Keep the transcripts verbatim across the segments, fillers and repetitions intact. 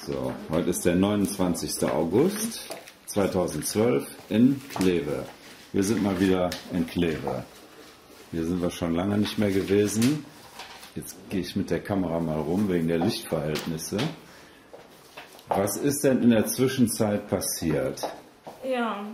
So, heute ist der neunundzwanzigste August zweitausendzwölf in Kleve. Wir sind mal wieder in Kleve. Hier sind wir schon lange nicht mehr gewesen. Jetzt gehe ich mit der Kamera mal rum wegen der Lichtverhältnisse. Was ist denn in der Zwischenzeit passiert? Ja,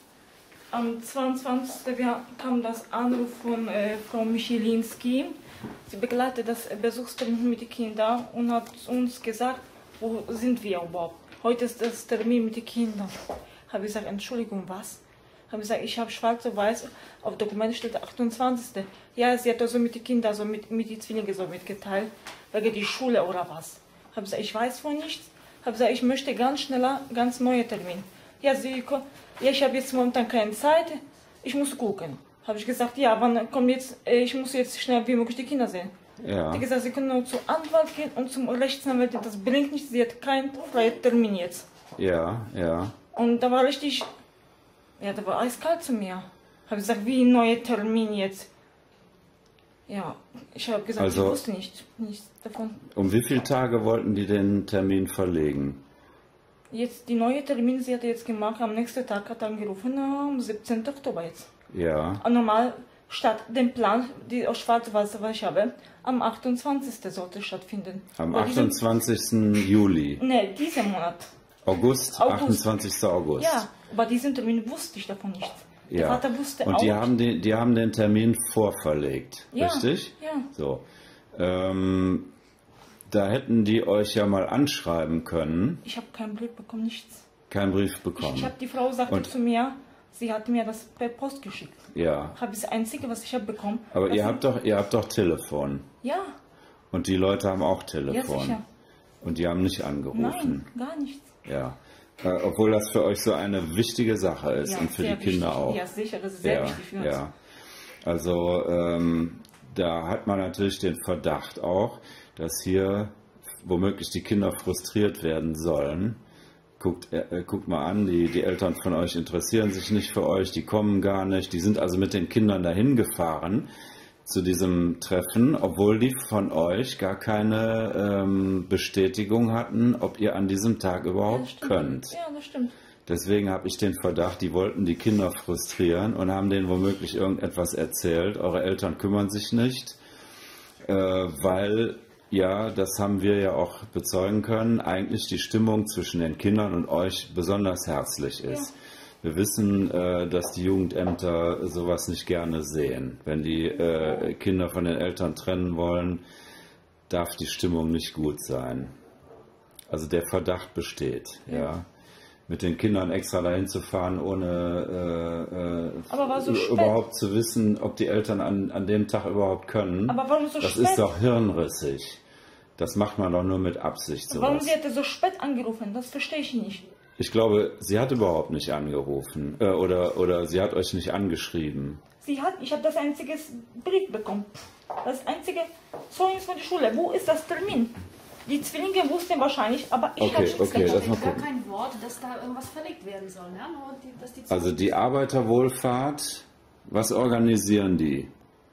am zweiundzwanzigsten kam das Anruf von äh, Frau Michelinski. Sie begleitet das Besuchstermin mit den Kindern und hat uns gesagt, wo sind wir überhaupt? Heute ist das Termin mit den Kindern. Habe ich gesagt, Entschuldigung, was? Habe ich gesagt, ich habe schwarz auf weiß, auf Dokument steht der achtundzwanzigste Ja, sie hat also mit den Kindern, also mit, mit den Zwillingen so mitgeteilt, wegen die Schule oder was. Habe ich gesagt, ich weiß von nichts. Habe gesagt, ich möchte ganz schneller, ganz neue Termin. Ja, sie, ja, ich habe jetzt momentan keine Zeit, ich muss gucken. Habe ich gesagt, ja, wann kommt jetzt, ich muss jetzt schnell wie möglich die Kinder sehen. Ja. Sie hat gesagt, sie können nur zum Anwalt gehen und zum Rechtsanwalt, das bringt nichts, sie hat keinen freien Termin jetzt. Ja, ja. Und da war richtig, ja, da war eiskalt zu mir. Habe ich gesagt, wie ein neuer Termin jetzt? Ja, ich habe gesagt, Also, ich wusste nicht, nichts davon. Um wie viele Tage wollten die den Termin verlegen? Jetzt, die neue Termin, sie hat jetzt gemacht, am nächsten Tag hat er angerufen, am siebzehnten Oktober jetzt. Ja. Und normal, statt dem Plan, die aus Schwarz-Weiß, was ich habe, am achtundzwanzigsten sollte stattfinden. Am Bei diesem- achtundzwanzigsten Juli. Ne, diesen Monat. August, August. achtundzwanzigster August. Ja, bei diesem Termin wusste ich davon nicht. Der Ja. Vater wusste Und auch die nicht. haben, den, die haben den Termin vorverlegt, Ja, richtig? ja. So. Ähm, da hätten die euch ja mal anschreiben können. Ich habe keinen Brief bekommen, nichts. Keinen Brief Ich, bekommen. ich habe die Frau sagte Und- zu mir, sie hat mir das per Post geschickt. Ja. Habe das Einzige, was ich habe bekommen. Aber das ihr sind- habt doch, ihr habt doch Telefon. Ja, Und die Leute haben auch ja Telefon. sicher. Und die haben nicht angerufen. Nein, gar nichts. Ja. Äh, obwohl das für euch so eine wichtige Sache ist Ja, und für sehr die Kinder wichtig. auch. Ja, sicher, das ist sehr ja, wichtig für uns. ja. Also ähm, da hat man natürlich den Verdacht auch, dass hier womöglich die Kinder frustriert werden sollen. Guckt, äh, guckt mal an, die, die Eltern von euch interessieren sich nicht für euch, die kommen gar nicht, die sind also mit den Kindern dahin gefahren zu diesem Treffen, obwohl die von euch gar keine ähm, Bestätigung hatten, ob ihr an diesem Tag Ja, überhaupt das stimmt. könnt. Ja, das stimmt. Deswegen habe ich den Verdacht, die wollten die Kinder frustrieren und haben denen womöglich irgendetwas erzählt. Eure Eltern kümmern sich nicht, äh, weil, ja, das haben wir ja auch bezeugen können, eigentlich die Stimmung zwischen den Kindern und euch besonders herzlich ist. Ja. Wir wissen, äh, dass die Jugendämter sowas nicht gerne sehen. Wenn die äh, Kinder von den Eltern trennen wollen, darf die Stimmung nicht gut sein. Also der Verdacht besteht, ja. Ja. Mit den Kindern extra dahin zu fahren, ohne äh, Aber war so äh, spät. überhaupt zu wissen, ob die Eltern an, an dem Tag überhaupt können. Aber warum so das spät? ist doch hirnrissig. Das macht man doch nur mit Absicht. Warum Sowas. sie hatte so spät angerufen? Das verstehe ich nicht. Ich glaube, sie hat überhaupt nicht angerufen äh, oder, oder sie hat euch nicht angeschrieben. Sie hat, ich habe das einzige Brief bekommen. Das einzige Zeugnis von der Schule. Wo ist das Termin? Die Zwillinge wussten wahrscheinlich, aber ich Okay, habe nichts okay, davon. lass mal gar gucken. kein Wort, dass da irgendwas verlegt werden soll. Ne? Nur die, dass die Also die Arbeiterwohlfahrt, was organisieren die?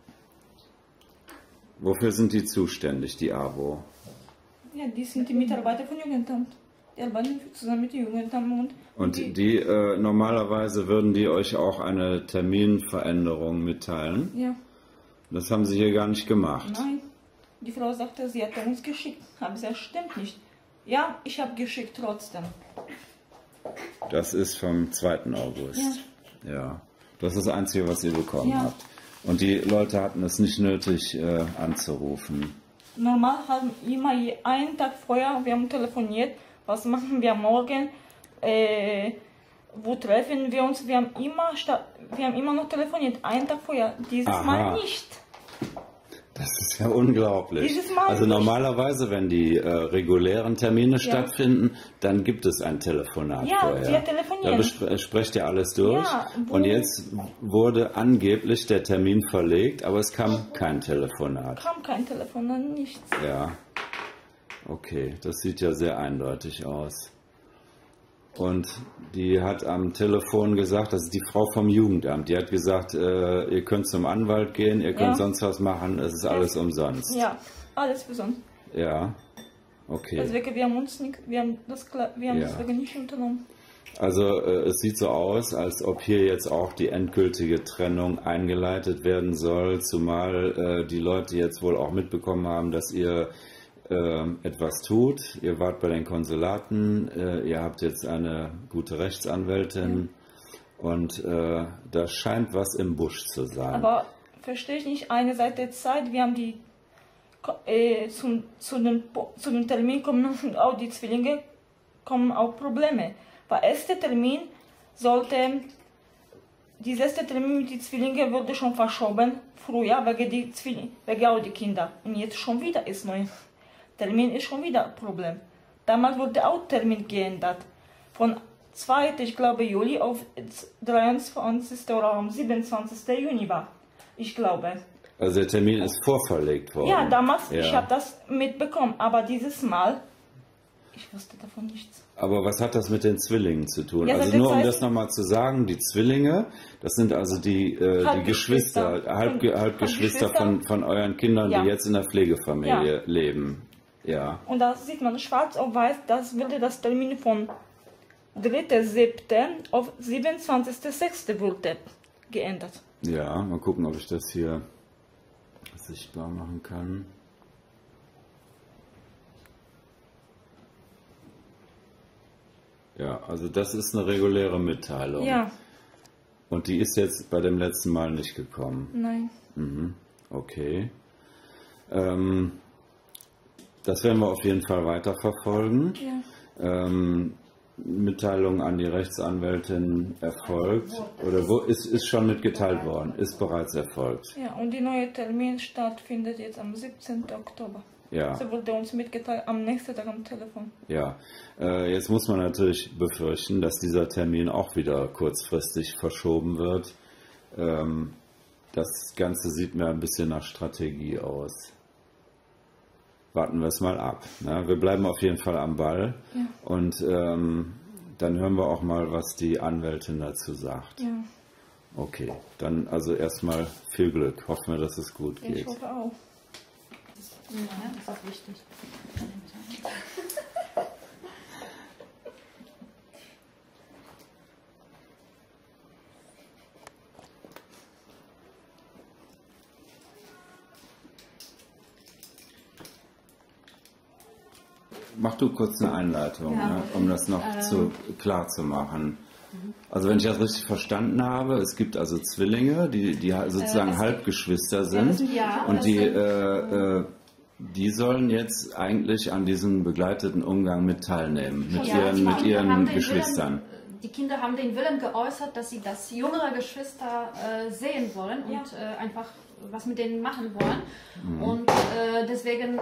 Wofür sind die zuständig, die A W O? Ja, die sind die Mitarbeiter von Jugendamt. Die arbeiten zusammen mit dem Jugendamt. Und, Und die äh, normalerweise würden die euch auch eine Terminveränderung mitteilen. Ja, Das haben sie hier gar nicht gemacht. nein. Die Frau sagte, sie hat uns geschickt. Aber das stimmt nicht. Ja, ich habe geschickt trotzdem. Das ist vom zweiten August. Ja. Das ist das Einzige, was ihr bekommen Ja. habt. Und die Leute hatten es nicht nötig äh, anzurufen. Normal haben immer je- einen Tag vorher, wir haben telefoniert, was machen wir morgen, äh, wo treffen wir uns, wir haben immer, sta- wir haben immer noch telefoniert, einen Tag vorher, dieses Aha. Mal nicht. Das ist ja unglaublich. Dieses Mal also nicht. normalerweise, wenn die äh, regulären Termine stattfinden, dann gibt es ein Telefonat Ja, vorher. wir telefonieren. Da bespre- äh, sprecht ihr alles durch. Ja, wo- Und jetzt wurde angeblich der Termin verlegt, aber es kam kein Telefonat. Kam kein Telefon, dann nichts. Ja. Okay, das sieht ja sehr eindeutig aus. Und die hat am Telefon gesagt, das ist die Frau vom Jugendamt, die hat gesagt, äh, ihr könnt zum Anwalt gehen, ihr könnt Ja. sonst was machen, es ist alles umsonst. Ja, alles besonders. Ja. Okay. Deswegen, wir haben uns nicht, wir haben das, wir haben Ja. deswegen nicht unternommen. Also äh, es sieht so aus, als ob hier jetzt auch die endgültige Trennung eingeleitet werden soll, zumal äh, die Leute jetzt wohl auch mitbekommen haben, dass ihr äh, etwas tut. Ihr wart bei den Konsulaten, äh, ihr habt jetzt eine gute Rechtsanwältin ja. und äh, da scheint was im Busch zu sein. Aber verstehe ich nicht, eine Seite Zeit, wir haben die äh, zum, zu, dem, zu dem Termin kommen und auch die Zwillinge kommen auch Probleme. Weil der erste Termin sollte, dieser erste Termin mit den Zwillingen wurde schon verschoben, früher, wegen die Zwillinge, wegen auch die Kinder. Und jetzt schon wieder ist neu. Termin ist schon wieder ein Problem. Damals wurde auch Termin geändert. Von zweiten, ich glaube, Juli auf dreiundzwanzigsten oder am siebenundzwanzigsten Juni war. Ich glaube. Also der Termin ist vorverlegt worden. Ja, damals, ja. ich habe das mitbekommen, aber dieses Mal, ich wusste davon nichts. Aber was hat das mit den Zwillingen zu tun? Ja, also nur um das nochmal zu sagen, die Zwillinge, das sind also die, äh, die Geschwister, Halb, Halbgeschwister von, von euren Kindern, ja. die jetzt in der Pflegefamilie ja. leben. Ja. Und da sieht man schwarz auf weiß, das würde das Termin von dritter siebter auf siebenundzwanzigster sechster wurde geändert. Ja, mal gucken, ob ich das hier sichtbar machen kann. Ja, also das ist eine reguläre Mitteilung. Ja. Und die ist jetzt bei dem letzten Mal nicht gekommen? Nein. Mhm. Okay. Ähm, das werden wir auf jeden Fall weiterverfolgen. Ja. Ähm, Mitteilung an die Rechtsanwältin erfolgt. Oder wo ist, ist schon mitgeteilt worden? Ist bereits erfolgt. Ja, und die neue Termin stattfindet jetzt am siebzehnten Oktober. Ja. Sie wurde uns mitgeteilt am nächsten Tag am Telefon. Ja, äh, jetzt muss man natürlich befürchten, dass dieser Termin auch wieder kurzfristig verschoben wird. Ähm, das Ganze sieht mir ein bisschen nach Strategie aus. Warten wir es mal ab. Ne? Wir bleiben auf jeden Fall am Ball ja. und ähm, dann hören wir auch mal, was die Anwältin dazu sagt. Ja. Okay, dann also erstmal viel Glück. Hoffen wir, dass es gut geht. Ich hoffe auch. Ja, das ist wichtig. Mach du kurz eine Einleitung, ja. ne, um das noch ähm. zu, klar zu machen. Also wenn ich das richtig verstanden habe, es gibt also Zwillinge, die, die sozusagen äh, Halbgeschwister sind ja, und die, sind, äh, äh, die sollen jetzt eigentlich an diesem begleiteten Umgang mit teilnehmen, mit ja, ihren, mit ihren Geschwistern. Willen, die Kinder haben den Willen geäußert, dass sie das jüngere Geschwister äh, sehen wollen und ja. äh, einfach was mit denen machen wollen. Mhm. Und äh, deswegen äh,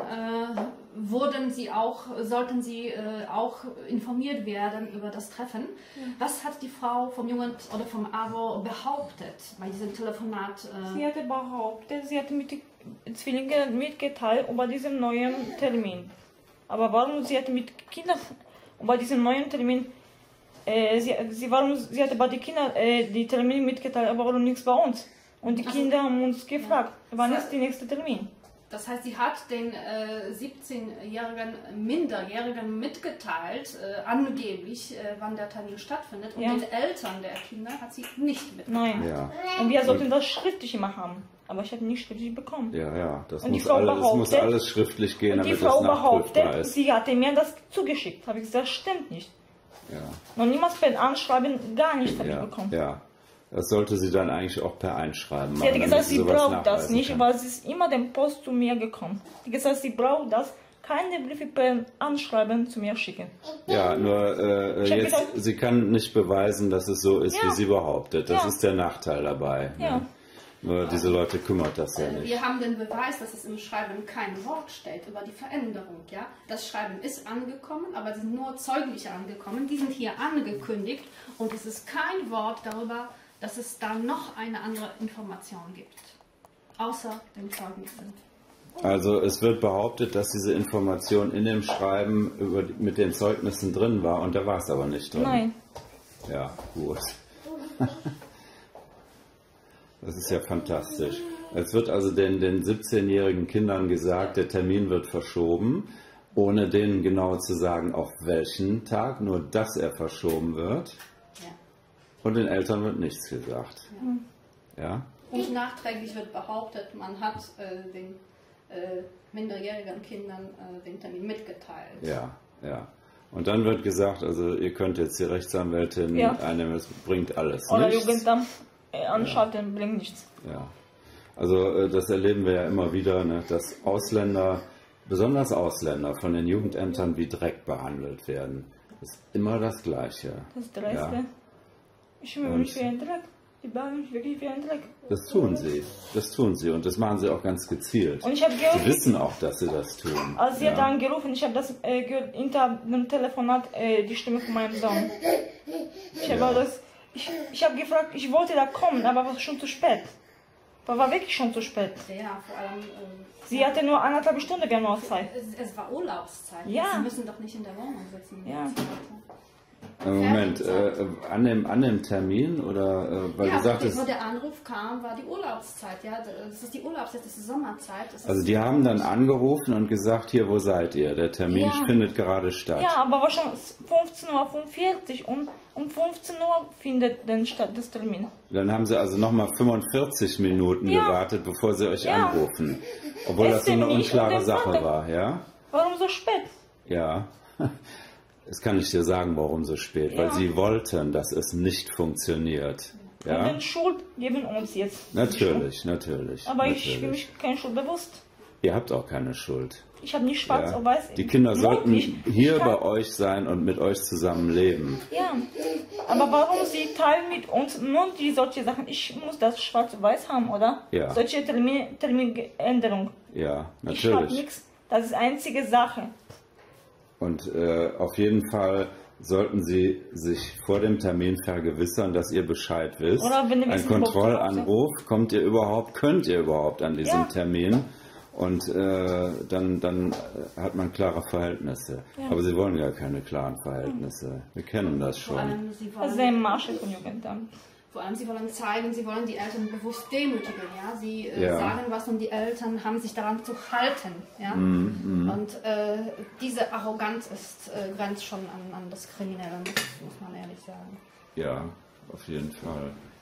wurden sie auch, sollten sie äh, auch informiert werden über das Treffen. Ja. Was hat die Frau vom Jugend- oder vom A W O behauptet bei diesem Telefonat? Äh? Sie hatte behauptet, sie hatte mit den Zwillingen mitgeteilt über diesen neuen Termin. Aber warum sie hatte mit Kindern über diesen neuen Termin, äh, sie, sie, warum, sie hatte bei den Kindern äh, die Termine mitgeteilt, aber warum nichts bei uns? Und die Kinder also, haben uns gefragt, ja. wann ist der nächste Termin? Das heißt, sie hat den äh, siebzehnjährigen Minderjährigen mitgeteilt, äh, angeblich, äh, wann der Termin stattfindet. Und ja. den Eltern der Kinder hat sie nicht mitgeteilt. Nein. Ja. Und wir sollten das schriftlich immer haben. Aber ich habe nicht schriftlich bekommen. Ja, ja, das, und muss, alle, das muss alles schriftlich gehen, und damit die Frau das nachprüfbar behauptet, ist. Sie hatte mir das zugeschickt. Habe ich gesagt, das stimmt nicht. Ja. Noch niemals per Anschreiben, gar nicht habe ja. ich bekommen. Ja. Das sollte sie dann eigentlich auch per Einschreiben machen. Sie hat gesagt, sie braucht das nicht, kann. weil sie ist immer den Post zu mir gekommen. Sie hat gesagt, sie braucht das, keine Briefe per Anschreiben zu mir schicken. Ja, nur äh, jetzt, gedacht, sie kann nicht beweisen, dass es so ist, ja. wie sie behauptet. Das ja. ist der Nachteil dabei. Ja. Ne? Nur diese Leute kümmert das ja nicht. Wir haben den Beweis, dass es im Schreiben kein Wort steht über die Veränderung. Ja? Das Schreiben ist angekommen, aber es sind nur Zeugnisse angekommen. Die sind hier angekündigt und es ist kein Wort darüber, dass es da noch eine andere Information gibt, außer den Zeugnissen. Also es wird behauptet, dass diese Information in dem Schreiben über, mit den Zeugnissen drin war und da war es aber nicht drin. Nein. Ja, gut. Das ist ja fantastisch. Es wird also den, den siebzehnjährigen Kindern gesagt, der Termin wird verschoben. ohne denen genau zu sagen, auf welchen Tag, nur dass er verschoben wird. Ja. Und den Eltern wird nichts gesagt. Ja. Ja? Und nachträglich wird behauptet, man hat äh, den äh, minderjährigen Kindern äh, den Termin mitgeteilt. Ja, ja. Und dann wird gesagt, also ihr könnt jetzt die Rechtsanwältin Ja. einnehmen, es bringt alles Oder nichts. Jugendamt äh, anschalten, ja. bringt nichts. Ja. Also äh, das erleben wir ja immer wieder, ne, dass Ausländer, besonders Ausländer, von den Jugendämtern wie Dreck behandelt werden. Das ist immer das Gleiche. Das Dreiste. Ja. Ich fühle mich wie ein Dreck. Die behandeln mich wirklich wie ein Dreck. Das tun sie. Das tun sie. Und das machen sie auch ganz gezielt. Und ich habe Sie gehört, wissen auch, dass sie das tun. als sie ja. hat angerufen, ich habe das äh, gehört, hinter dem Telefonat, äh, die Stimme von meinem Sohn. Ich habe Ja. das, ich, ich habe gefragt, ich wollte da kommen, aber war schon zu spät. War, war wirklich schon zu spät. Ja, vor allem. Ähm, Sie hatte nur anderthalb Stunden, wir haben noch Zeit. es, es war Urlaubszeit. Ja. Sie müssen doch nicht in der Wohnung sitzen. Ja. Äh, Moment, äh, an, dem, an dem Termin oder äh, weil Ja, du sagtest, wo der Anruf kam, war die Urlaubszeit. Ja, das ist die Urlaubszeit, das ist die Sommerzeit. Das also ist die haben dann angerufen und gesagt, hier, wo seid ihr? Der Termin Ja. findet gerade statt. Ja, aber war schon fünfzehn Uhr fünfundvierzig und um fünfzehn Uhr findet dann statt das Termin. Dann haben sie also nochmal fünfundvierzig Minuten Ja. gewartet, bevor sie euch Ja. anrufen. Obwohl das so Essen eine nicht und unklare den Sache Vater. war, ja? Warum so spät? Ja. Das kann ich dir sagen, warum so spät. Ja. Weil sie wollten, dass es nicht funktioniert. Und Ja? den Schuld geben uns jetzt. Natürlich, natürlich. Aber ich fühle natürlich. mich keine Schuld bewusst. Ihr habt auch keine Schuld. Ich habe nicht schwarz Ja? auf weiß. Die Kinder sollten Möglich. hier Ich kann- bei euch sein und mit euch zusammen leben. Ja, aber warum sie teilen mit uns nur die solche Sachen? Ich muss das schwarz auf weiß haben, oder? Ja. Solche Termin, Terminänderung. Ja, Ich habe natürlich. nichts. Das ist einzige Sache. Und äh, auf jeden Fall sollten Sie sich vor dem Termin vergewissern, dass ihr Bescheid wisst. Oder wenn ihr Ein wissen, Kontrollanruf, kommt ihr überhaupt, könnt ihr überhaupt an diesem Ja. Termin? Und äh, dann, dann hat man klare Verhältnisse. Ja. Aber Sie wollen ja keine klaren Verhältnisse. Wir kennen das Vor schon. allem, sie Das ist wollen, ein Masche von Jugendamt. vor allem, sie wollen zeigen, sie wollen die Eltern bewusst demütigen. Ja? Sie äh, Ja. sagen was und die Eltern haben sich daran zu halten. Ja? Mhm, Und äh, diese Arroganz ist, äh, grenzt schon an, an das Kriminelle, muss, muss man ehrlich sagen. Ja, auf jeden Fall.